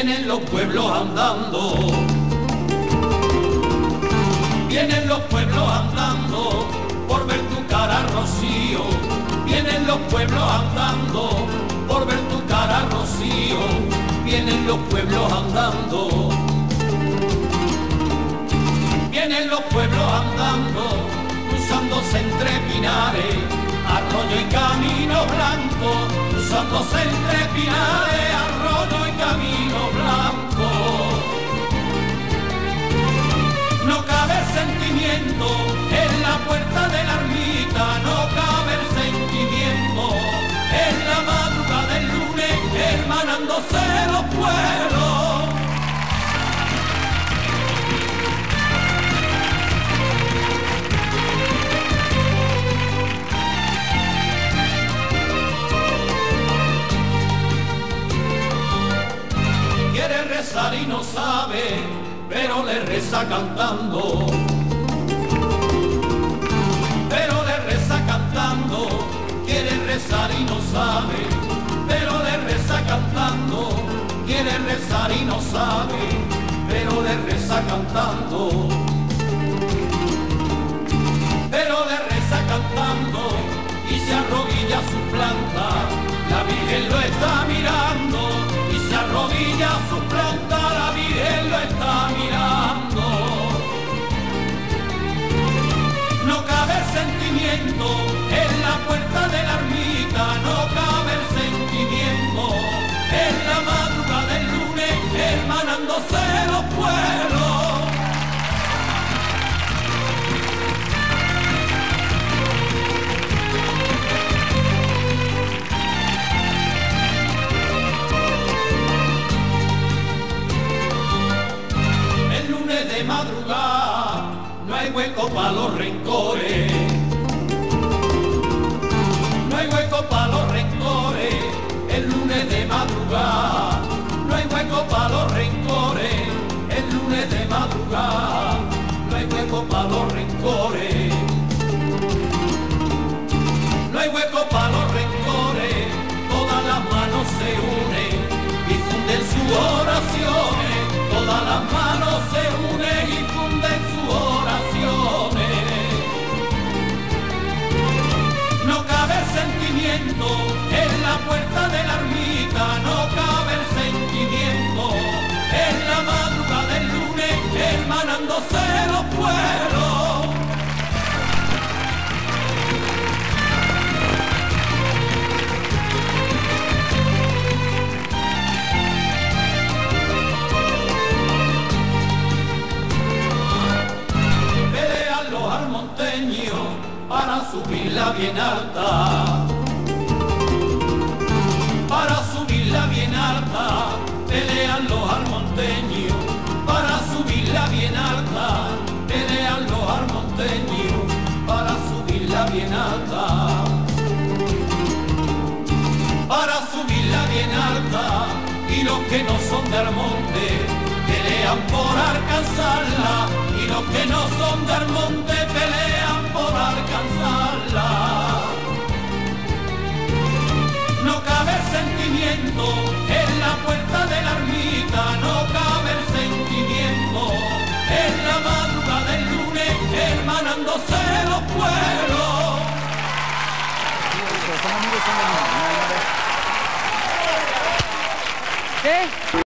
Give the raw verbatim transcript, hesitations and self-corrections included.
Vienen los pueblos andando, vienen los pueblos andando, por ver tu cara, Rocío. Vienen los pueblos andando, por ver tu cara, Rocío. Vienen los pueblos andando, vienen los pueblos andando, cruzándose entre pinares, arroyo y camino blanco, cruzándose entre pinares, arroyo y camino blanco. No cabe el sentimiento en la puerta de la ermita, no cabe el sentimiento en la madrugada del lunes, hermanándose los pueblos. Quiere rezar y no sabe, pero le reza cantando, pero le reza cantando. Quiere rezar y no sabe, pero le reza cantando. Quiere rezar y no sabe, pero le reza cantando, pero le reza cantando y se arrodilla a su planta. La Virgen lo está mirando y se arrodilla a su planta. La Virgen lo está mirando. No cabe el sentimiento en la puerta de la ermita, no cabe el sentimiento en la madrugada del lunes, hermanándose los pueblos. El lunes de madrugada no hay hueco para los rencores, no hay hueco para los rencores. El lunes de madrugada no hay hueco para los rencores. El lunes de madrugada no hay hueco para los rencores. No hay hueco para los rencores. Todas las manos se unen y funden sus oraciones. Todas las manos se unen y funden sus oraciones. No cabe el sentimiento en la puerta de la ermita, no cabe el sentimiento en la madrugada del lunes, hermanándose los pueblos. Pelean los almonteños para subirla bien alta, para subirla bien alta. Pelean los almonteños para subirla bien alta. Pelean los almonteños para subirla bien alta, para subirla bien alta. Y los que no son de Almonte pelean por alcanzarla, y los que no son de Almonte pelean por alcanzarla. No cabe el sentimiento en la puerta de la ermita, no cabe el sentimiento en la madrugada del lunes, hermanándose los pueblos. ¿Qué?